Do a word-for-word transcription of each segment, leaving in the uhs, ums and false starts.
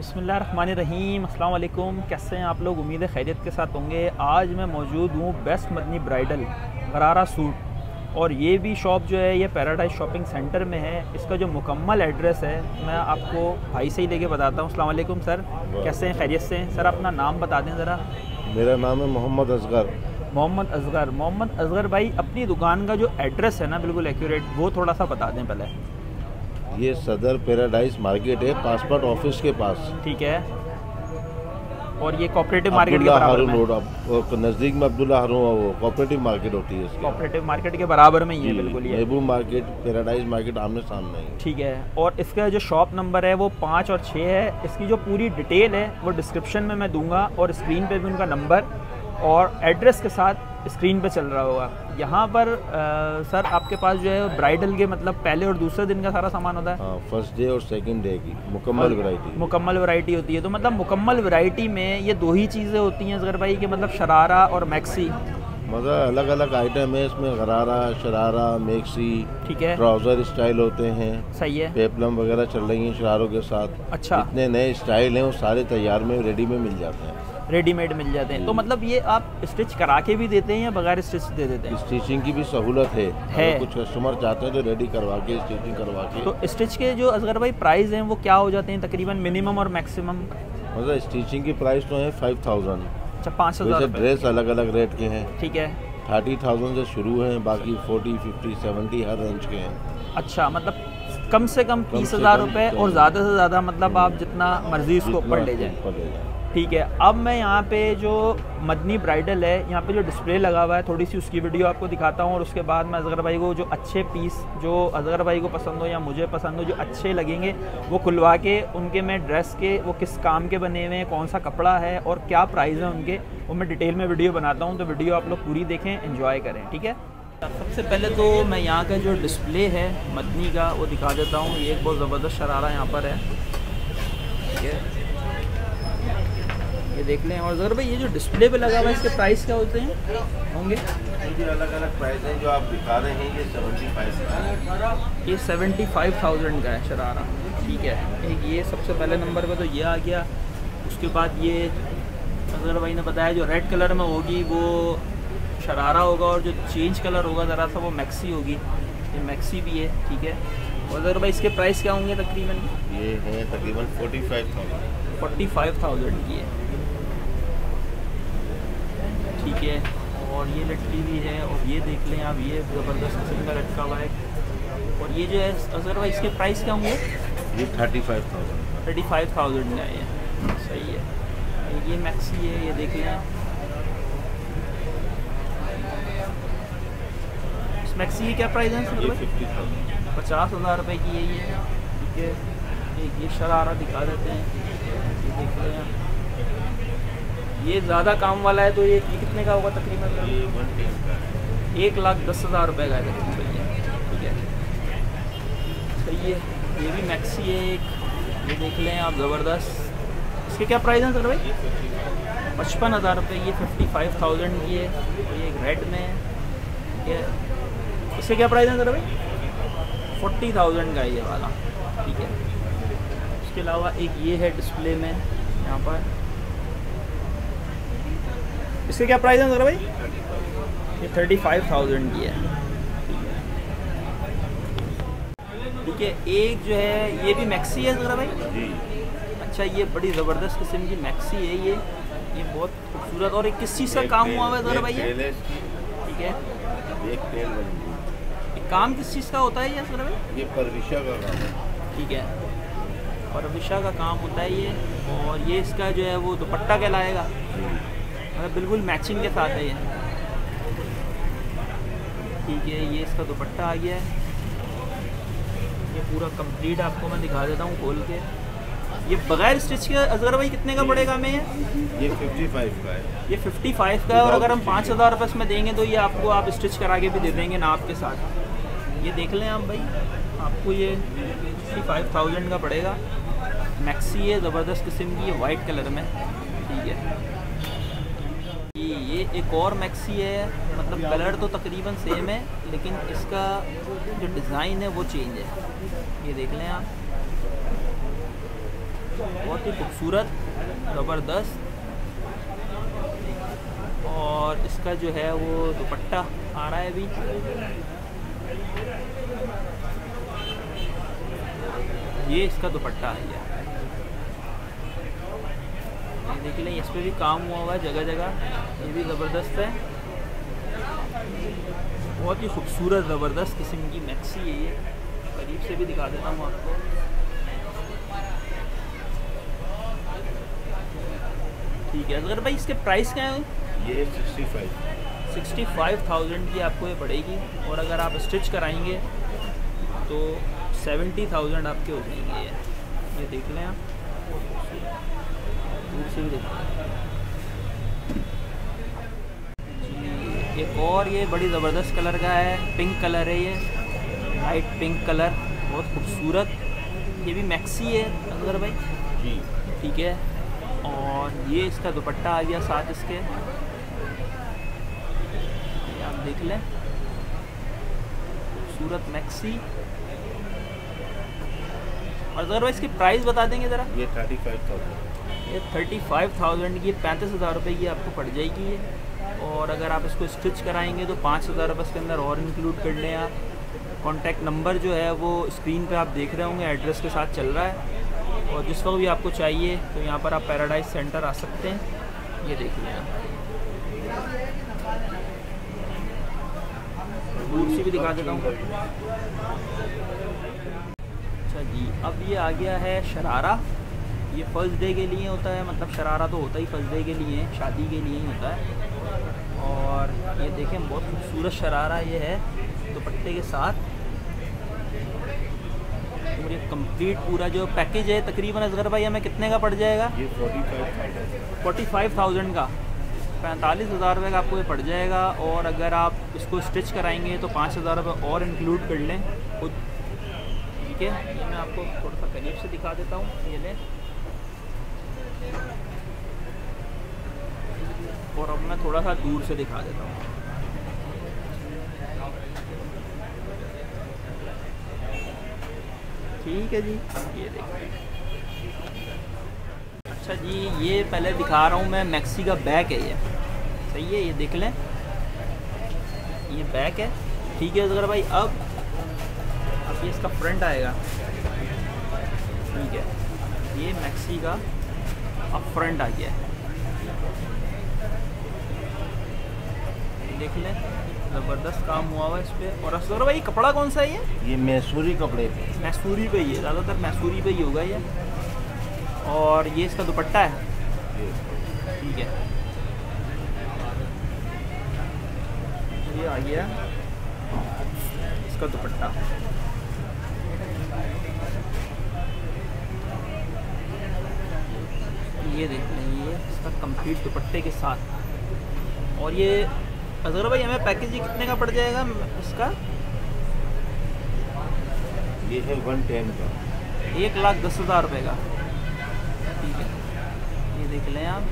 बिस्मिल्लाहिर्रहमानिर्रहीम, अस्सलाम वालेकुम। कैसे हैं आप लोग? उम्मीद है खैरियत के साथ होंगे। आज मैं मौजूद हूँ best Madni bridal gharara suit, और ये भी शॉप जो है ये पैराडाइज शॉपिंग सेंटर में है। इसका जो मुकम्मल एड्रेस है मैं आपको भाई से ही लेके बताता हूँ। अस्सलाम वालेकुम सर, कैसे हैं? खैरियत से हैं? सर अपना नाम बता दें ज़रा। मेरा नाम है मोहम्मद असगर। मोहम्मद असगर। मोहम्मद असगर भाई, अपनी दुकान का जो एड्रेस है ना बिल्कुल एक्यूरेट, वो थोड़ा सा बता दें पहले। ये सदर पैराडाइज मार्केट है, पासपोर्ट ऑफिस के पास। ठीक है। और ये कोऑपरेटिव मार्केट के बराबर में रोड नज़दीक में अब्दुल्ला हारून वो कोऑपरेटिव मार्केट होती है। कोऑपरेटिव मार्केट के बराबर में ही है बिल्कुल ये। महबूब मार्केट, पैराडाइज मार्केट आमने सामने है। ठीक है। और इसका जो शॉप नंबर है वो पाँच और छः है। इसकी जो पूरी डिटेल है वो डिस्क्रिप्शन में मैं दूंगा, और स्क्रीन पे भी उनका नंबर और एड्रेस के साथ स्क्रीन पे चल रहा होगा। यहाँ पर आ, सर आपके पास जो है ब्राइडल के मतलब पहले और दूसरे दिन का सारा सामान होता है? हाँ, फर्स्ट डे और सेकंड डे की मुकम्मल वैरायटी। मुकम्मल वैरायटी होती है। तो मतलब मुकम्मल वैरायटी में ये दो ही चीज़ें होती हैं असगर भाई, कि मतलब शरारा और मैक्सी? मतलब अलग अलग आइटम है इसमें, गरारा, शरारा, मैक्सी। ठीक है। ट्राउज़र स्टाइल होते हैं। सही है। पेपलम वगैरह चल रही हैं शरारों के साथ। अच्छा। इतने नए स्टाइल हैं वो सारे तैयार में रेडी में मिल जाते हैं। रेडीमेड मिल जाते हैं। तो मतलब ये आप स्टिच करा के भी देते हैं या बगैर स्टिच दे देते हैं? स्टिचिंग की भी सहूलत है, है। कुछ कस्टमर चाहते हैं तो रेडी करवा के स्टिचिंग करवा के। तो स्टिच के जो असगर भाई प्राइस हैं वो क्या हो जाते हैं तकरीबन, मिनिमम और मैक्सिमम? मतलब स्टिचिंग की प्राइस तो है फाइव थाउजेंड। अच्छा, पाँच हज़ार। ड्रेस अलग अलग रेट के हैं। ठीक है। थर्टी थाउजेंड से शुरू हैं, बाकी फोर्टी फिफ्टी सेवेंटी हर रेंज के हैं। अच्छा, मतलब कम से कम तीस हज़ार रुपये और ज़्यादा से ज़्यादा मतलब आप जितना मर्जी उसको ऊपर ले जाएँ। ठीक है। अब मैं यहाँ पे जो मदनी ब्राइडल है यहाँ पे जो डिस्प्ले लगा हुआ है, थोड़ी सी उसकी वीडियो आपको दिखाता हूँ, और उसके बाद मैं असगर भाई को जो अच्छे पीस जो असगर भाई को पसंद हो या मुझे पसंद हो, जो अच्छे लगेंगे वो खुलवा के उनके मैं ड्रेस के वो किस काम के बने हुए हैं, कौन सा कपड़ा है और क्या प्राइस है उनके, वो मैं डिटेल में वीडियो बनाता हूँ। तो वीडियो आप लोग पूरी देखें, एंजॉय करें। ठीक है। सबसे पहले तो मैं यहाँ का जो डिस्प्ले है मदनी का वो दिखा देता हूँ। ये एक बहुत ज़बरदस्त शरारा यहाँ पर है। ठीक है, ये देख लें। और ज़रा भाई ये जो डिस्प्ले पे लगा हुआ है इसके प्राइस क्या होते हैं होंगे? ये अलग अलग प्राइस हैं जो आप दिखा रहे हैं। ये सेवेंटी फाइव का है। ये सेवेंटी फाइव थाउजेंड का है शरारा। ठीक है। एक ये सबसे पहले नंबर पे तो ये आ गया। उसके बाद ये अजगर भाई ने बताया जो रेड कलर में होगी वो शरारा होगा, और जो चेंज कलर होगा ज़रा सा वो मैक्सी होगी। ये मैक्सी भी है। ठीक है। और अजगर भाई इसके प्राइस क्या होंगे तकरीबन? ये है तकरीबन forty five thousand. Forty five thousand की है। ठीक है। और ये लटकी भी है, और ये देख लें आप, ये ज़बरदस्त किस्म का लटका हुआ है। और ये जो है अजगर भाई इसके प्राइस क्या होंगे? ये thirty five thousand. Thirty five thousand का है। सही है। ये मैक्सी है, ये देख लें। इस मैक्सी की क्या प्राइस है? ये फिफ्टी थाउजेंड। पचास हज़ार रुपये की है ये। ठीक है। एक ये शरारा दिखा देते हैं, ये देख लें। ये ज़्यादा काम वाला है तो ये कितने का होगा तकरीबन? ये वन टेन का है। एक लाख दस हज़ार रुपये का है तकरीबन ये। ठीक है। सही है। ये भी मैक्सी है एक, ये देख लें आप, ज़बरदस्त। इसके क्या प्राइस हैं सर भाई? पचपन हज़ार रुपये। ये फिफ्टी फाइव थाउजेंड की है। और ये एक रेड में है। ठीक है। इसके क्या प्राइस हैं सर भाई? फोर्टी थाउजेंड का है ये वाला। ठीक है। उसके अलावा एक ये है डिस्प्ले में यहाँ पर। इसके क्या प्राइस है सर भाई? ये थर्टी फाइव थाउजेंड की है। ठीक है। एक जो है ये भी मैक्सी है सर भाई? जी। अच्छा, ये बड़ी ज़बरदस्त किस्म की मैक्सी है ये। ये बहुत खूबसूरत। और एक किस चीज़ का काम हुआ है सर भाई ये? ठीक है। एक पेल बनी। ये काम किस चीज़ का होता है ये सर भाई? ये परविशा का काम है। ठीक है। परविशा का काम होता है ये। और ये इसका जो है वो दुपट्टा कहलाएगा, मतलब बिल्कुल मैचिंग के साथ है ये। ठीक है। ये इसका दुपट्टा आ गया है। ये पूरा कंप्लीट आपको मैं दिखा देता हूँ खोल के। ये बगैर स्टिच के अजगर भाई कितने का पड़ेगा हमें ये? ये फिफ्टी फाइव का है। ये फिफ्टी फाइव का है। और अगर हम पाँच हज़ार रुपये इसमें देंगे तो ये आपको आप स्टिच करा के भी दे देंगे नाप के साथ। ये देख लें आप भाई, आपको ये फिफ्टी फाइव थाउजेंड का पड़ेगा। मैक्सी है, ज़बरदस्त किस्म की है, वाइट कलर में। ठीक है। ये एक और मैक्सी है, मतलब कलर तो तकरीबन सेम है लेकिन इसका जो डिज़ाइन है वो चेंज है। ये देख लें आप, बहुत ही खूबसूरत, ज़बरदस्त। और इसका जो है वो दुपट्टा आ रहा है अभी। ये इसका दुपट्टा है, ये देख लें, इस पर भी काम हुआ हुआ है जगह जगह, ये भी ज़बरदस्त है। बहुत ही खूबसूरत ज़बरदस्त किस्म की मैक्सी है ये। करीब से भी दिखा देता हूँ आपको। ठीक है अगर भाई इसके प्राइस क्या हैं? ये sixty five sixty five thousand की आपको ये पड़ेगी। और अगर आप स्टिच कराएंगे तो सेवेंटी थाउजेंड आपके हो जाएंगे। ये ये देख लें आप, दूर से भी देखा जी। एक और ये बड़ी ज़बरदस्त कलर का है, पिंक कलर है ये, लाइट पिंक कलर, बहुत खूबसूरत। ये भी मैक्सी है असगर भाई जी, ठीक है। और ये इसका दुपट्टा आ गया साथ इसके, ये आप देख लें, खूबसूरत मैक्सी। और अगर भाई इसकी प्राइस बता देंगे ज़रा। ये थर्टी फाइव थाउजेंड ये थर्टी फाइव थाउजेंड की पैंतीस हज़ार रुपये की आपको पड़ जाएगी ये। और अगर आप इसको स्टिच कराएंगे तो पाँच हज़ार रुपये इसके अंदर और इंक्लूड कर लें आप। कॉन्टैक्ट नंबर जो है वो स्क्रीन पे आप देख रहे होंगे, एड्रेस के साथ चल रहा है। और जिस वक्त भी आपको चाहिए तो यहाँ पर आप पैराडाइज सेंटर आ सकते हैं। ये देख लें आप, दूर से भी दिखा देता हूँ। अच्छा जी, अब ये आ गया है शरारा। ये फर्स्ट डे के लिए होता है, मतलब शरारा तो होता ही फर्स्ट डे के लिए, शादी के लिए ही होता है। और ये देखें बहुत खूबसूरत शरारा ये है दुपट्टे के साथ। और ये कंप्लीट पूरा जो पैकेज है तकरीबन असगर भाई हमें कितने का पड़ जाएगा? ये forty five thousand forty five thousand का, पैंतालीस हज़ार रुपये का आपको ये पड़ जाएगा। और अगर आप इसको स्टिच कराएंगे तो पाँच हज़ार रुपये और इंक्लूड कर लें खुद। ठीक है, ये मैं आपको थोड़ा सा करीब से दिखा देता हूँ, ये लें। और अब मैं थोड़ा सा दूर से दिखा देता हूँ। ठीक है जी, ये देखिए। अच्छा जी, ये पहले दिखा रहा हूँ मैं, मैक्सी का बैक है ये, सही है, ये देख लें, ये बैक है। ठीक है अगर भाई अब अब ये इसका फ्रंट आएगा। ठीक है, ये मैक्सी का अब फ्रंट आ गया है, देख लें, ज़बरदस्त काम हुआ हुआ इस पर। और असगर भाई कपड़ा कौन सा है ये? ये मैसूरी कपड़े पे, मैसूरी पे ही है, ज़्यादातर मैसूरी पे ही होगा ये। और ये इसका दुपट्टा है, ठीक है, ये आ गया इसका दुपट्टा। ये देख लें, ये इसका कंप्लीट दुपट्टे के साथ। और ये अज़गर भाई हमें पैकेज कितने का पड़ जाएगा इसका? ये है वन टेन का, एक लाख दस हज़ार रुपये का। ठीक है, ये देख लें आप,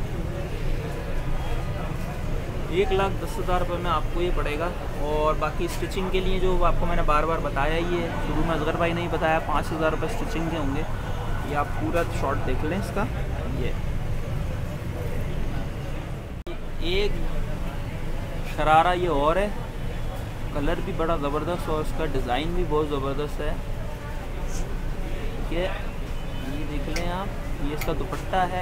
एक लाख दस हज़ार रुपये में आपको ये पड़ेगा। और बाकी स्टिचिंग के लिए जो आपको मैंने बार बार बताया ही है, शुरू में असगर भाई नहीं बताया, पाँच हज़ार रुपये स्टिचिंग के होंगे। ये आप पूरा शॉर्ट देख लें इसका। ये एक शरारा ये और है, कलर भी बड़ा ज़बरदस्त और उसका डिज़ाइन भी बहुत ज़बरदस्त है। ठीक है, ये देख लें आप, ये इसका दुपट्टा है,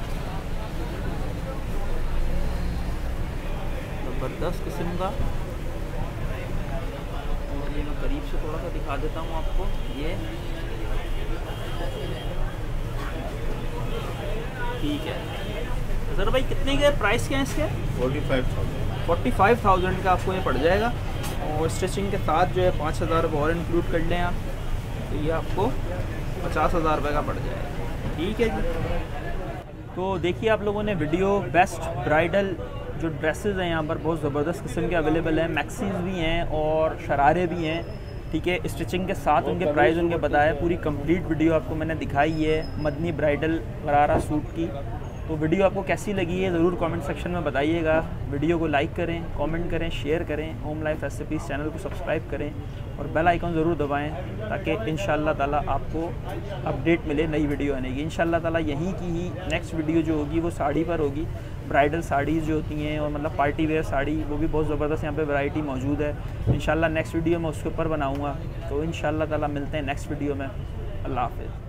ज़बरदस्त किस्म का। और ये मैं करीब से थोड़ा सा दिखा देता हूँ आपको। ये ठीक है सर भाई, कितने के प्राइस क्या है इसके? Forty five thousand forty five thousand का आपको ये पड़ जाएगा। और स्टिचिंग के साथ जो है पाँच हज़ार रुपये और इंक्लूड कर लें आप, तो ये आपको पचास हज़ार रुपये का पड़ जाएगा। ठीक है जी, तो देखिए आप लोगों ने वीडियो, बेस्ट ब्राइडल जो ड्रेसेस हैं यहाँ पर बहुत ज़बरदस्त किस्म के अवेलेबल हैं, मैक्सीज भी हैं और शरारे भी हैं। ठीक है, स्टिचिंग के साथ उनके प्राइस उनके बताया, पूरी कंप्लीट वीडियो आपको मैंने दिखाई है मदनी ब्राइडल गरारा सूट की। तो वीडियो आपको कैसी लगी है ज़रूर कमेंट सेक्शन में बताइएगा। वीडियो को लाइक करें, कमेंट करें, शेयर करें, होम लाइफ रेसिपीज़ चैनल को सब्सक्राइब करें और बेल आइकन ज़रूर दबाएं ताकि इंशाल्लाह ताला आपको अपडेट मिले नई वीडियो आने की। इंशाल्लाह ताला यहीं की ही नेक्स्ट वीडियो जो होगी वो साड़ी पर होगी। ब्राइडल साड़ीज़ जो होती हैं और मतलब पार्टी वेयर साड़ी, वो भी बहुत ज़बरदस्त यहाँ पे वैरायटी मौजूद है। इंशाल्लाह नेक्स्ट वीडियो में उसके ऊपर बनाऊँगा। तो इंशाल्लाह ताला मिलते हैं नेक्स्ट वीडियो में। अल्लाह हाफ़िज़।